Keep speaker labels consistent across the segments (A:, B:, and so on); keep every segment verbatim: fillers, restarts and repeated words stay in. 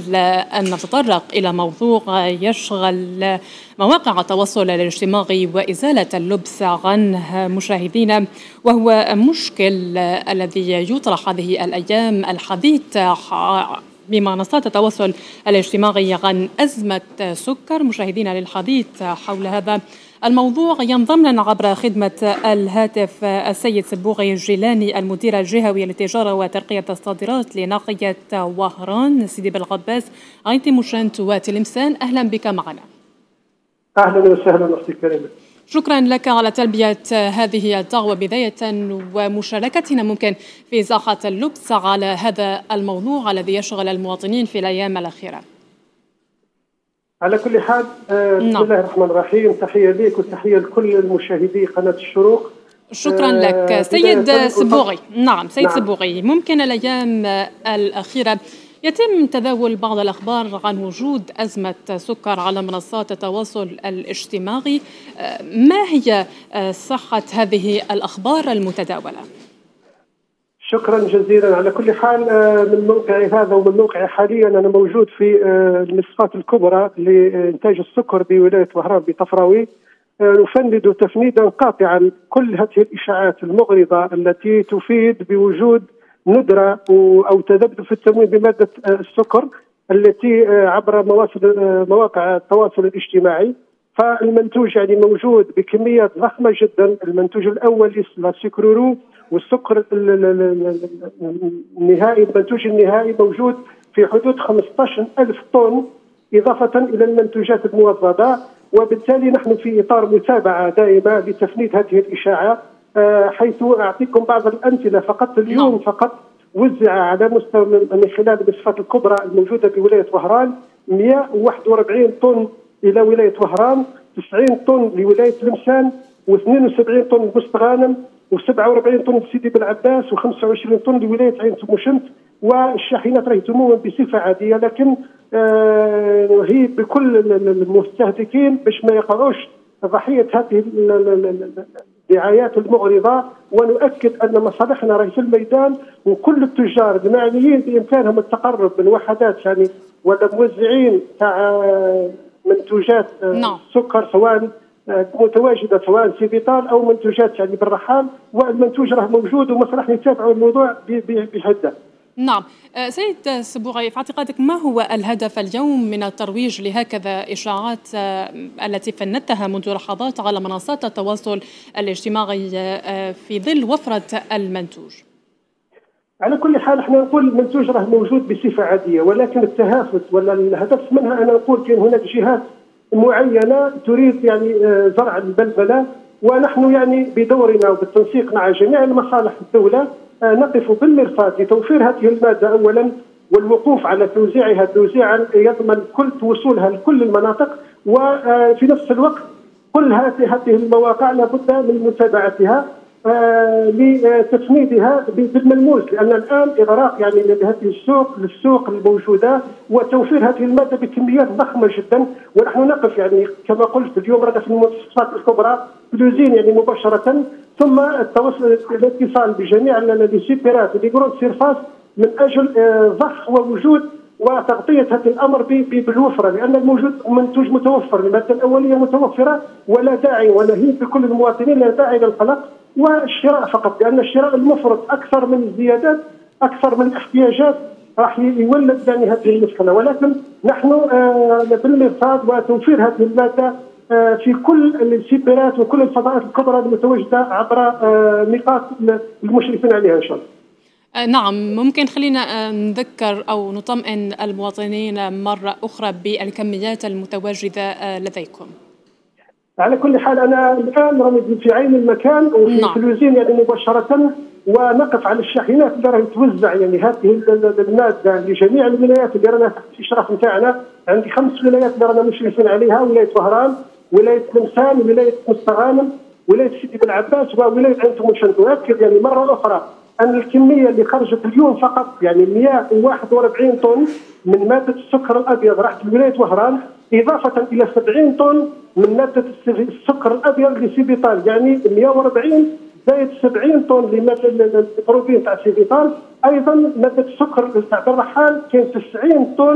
A: أن نتطرق إلى موضوع يشغل مواقع التواصل الاجتماعي وإزالة اللبس عن مشاهدينا، وهو مشكل الذي يطرح هذه الأيام الحديث بمنصات التواصل الاجتماعي عن أزمة سكر. مشاهدينا، للحديث حول هذا الموضوع ينضم لنا عبر خدمة الهاتف السيد سبوغي الجيلاني، المدير الجهوي للتجارة وترقية الصادرات لناحية وهران. سيدي بالغباس، عين تيموشنت وتلمسان، أهلا بك معنا.
B: أهلا وسهلا أختي الكريمة.
A: شكرا لك على تلبية هذه الدعوة بداية ومشاركتنا ممكن في ساحة اللبس على هذا الموضوع الذي يشغل المواطنين في الأيام الأخيرة.
B: على كل حال آه بسم الله الرحمن الرحيم، تحية لك وتحية لكل المشاهدي قناة الشروق.
A: شكرا آه لك سيد سبوغي. نعم سيد نعم. سبوغي، ممكن الأيام الأخيرة يتم تداول بعض الأخبار عن وجود أزمة سكر على منصات التواصل الاجتماعي، ما هي صحة هذه الأخبار المتداولة؟
B: شكرا جزيلا. على كل حال من موقعي هذا ومن موقعي حاليا أنا موجود في المصفات الكبرى لإنتاج السكر بولاية وهران بطفراوي، نفند تفنيدا قاطعا كل هذه الإشاعات المغرضة التي تفيد بوجود ندرة أو تذبذب في التموين بمادة السكر التي عبر مواقع التواصل الاجتماعي. فالمنتوج يعني موجود بكميات ضخمة جدا. المنتوج الأول اسمه سكرورو، والسكر النهائي المنتوج النهائي موجود في حدود خمسة عشر ألف طن إضافة إلى المنتوجات الموضدة. وبالتالي نحن في إطار متابعة دائمة لتفنيد هذه الإشاعة، حيث أعطيكم بعض الأمثلة. فقط اليوم فقط وزع على مستوى من خلال المصفات الكبرى الموجودة بولاية وهران مئة وواحد وأربعين طن إلى ولاية وهران، تسعين طن لولاية تلمسان، واثنين وسبعين طن لبستغانم، وسبعة وأربعين طن لسيدي بالعباس، وخمسة وعشرين طن لولاية عين تيموشنت. والشاحنات راهي تمومن بصفة عادية، لكن آه هي بكل المستهلكين باش ما يقعوش ضحية هذه الدعايات المغرضة. ونؤكد أن مصالحنا راهي في الميدان، وكل التجار المعنيين بإمكانهم التقرب من وحدات يعني ولا موزعين تاع منتوجات السكر سواء متواجده سواء في بطال او منتوجات يعني بالرحال، والمنتوج راه موجود ومصالحنا يتابعوا الموضوع بحده.
A: نعم سيد سبوغي، في اعتقادك ما هو الهدف اليوم من الترويج لهكذا إشاعات التي فندتها منذ لحظات على منصات التواصل الاجتماعي في ظل وفرة المنتوج؟
B: على كل حال احنا نقول المنتوج راه موجود بصفة عادية، ولكن التهافت ولا الهدف منها أنا نقول كاين هناك جهات معينة تريد يعني زرع البلبلة، ونحن يعني بدورنا وبالتنسيق مع جميع المصالح الدولة نقف بالمرصاد لتوفير هذه المادة أولا، والوقوف على توزيعها توزيعا يضمن كل وصولها لكل المناطق. وفي نفس الوقت كل هذه المواقع لابد من متابعتها لتفنيدها بالملموس، لأن الآن إغراق يعني لهذه السوق للسوق الموجودة وتوفير هذه المادة بكميات ضخمة جدا. ونحن نقف يعني كما قلت اليوم رانا في المؤسسات الكبرى بلوزين يعني مباشرة، ثم التواصل الاتصال بجميع السيبرات والجروند سيرفاس من أجل ضخ ووجود وتغطية هذا الأمر بالوفرة، لأن الموجود منتوج متوفر، المادة الأولية متوفرة ولا داعي ونهيب بكل المواطنين لا داعي للقلق والشراء فقط، لأن الشراء المفرط أكثر من الزيادات أكثر من الاحتياجات راح يولد يعني هذه المشكلة. ولكن نحن بالمرصاد وتوفير هذه المادة في كل السيبرات وكل الفضاءات الكبرى المتواجدة عبر نقاط المشرفين عليها إن شاء الله.
A: نعم، ممكن خلينا نذكر أو نطمئن المواطنين مرة أخرى بالكميات المتواجدة لديكم.
B: على كل حال أنا الآن راني في عين المكان وفي نعم. تلوزين يعني مباشرة، ونقف على الشاحنات اللي راهي توزع يعني هذه المادة لجميع الولايات اللي رانا تحت الإشراف نتاعنا. عندي خمس ولايات اللي رانا مشرفين عليها: ولاية وهران، ولاية تلمسان، ولاية مستغانم، ولاية سيدي بالعباس، وولاية عين تيموشنت. نؤكد يعني مرة أخرى أن الكمية اللي خرجت اليوم فقط يعني مئة وواحد وأربعين طن من مادة السكر الأبيض راحت لولاية وهران، إضافة إلى سبعين طن من مادة السكر الأبيض لسيبيطال، يعني مئة وأربعين زائد سبعين طن لمادة البروتين تاع سيبيطال. أيضا مادة السكر تاع الرحال كاين تسعين طن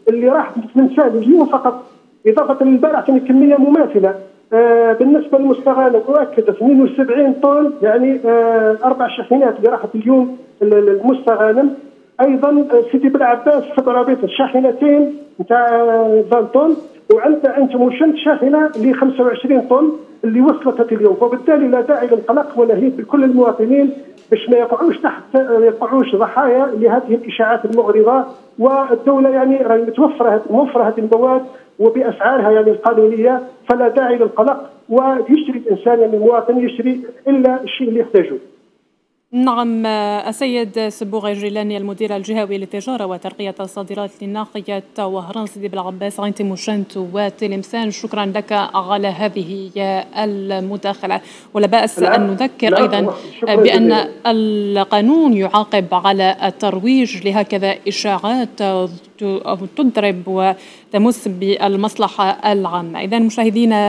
B: اللي راح من سالي اليوم فقط، اضافه للبارح كان كميه مماثله. آه بالنسبه للمستغانم اؤكد اثنين وسبعين طن، يعني آه اربع شاحنات اللي راحت اليوم المستغانم. ايضا سيدي بن عباس سبع شاحنتين نتاع عشرين طن، وعندنا عند موشنت شاحنه اللي خمسة وعشرين طن اللي وصلت هذه اليوم. وبالتالي لا داعي للقلق ونهيب بكل المواطنين باش ما يقعوش تحت ما يقعوش ضحايا لهذه الاشاعات المغرضه. والدوله يعني راهي متوفره موفره هذه المواد وباسعارها يعني القانونيه، فلا داعي للقلق، ويشتري الانسان يعني المواطن يشتري الا الشيء اللي يحتاجه.
A: نعم، السيد سبوغ جيلاني المدير الجهوي للتجارة وترقية الصادرات لناحية وهران سيدي بن عباس عين تيموشنت وتلمسان، شكرا لك على هذه المداخلة. ولا بأس أن نذكر أيضا بأن القانون يعاقب على الترويج لهكذا إشاعات تضرب وتمس بالمصلحة العامة. إذن مشاهدينا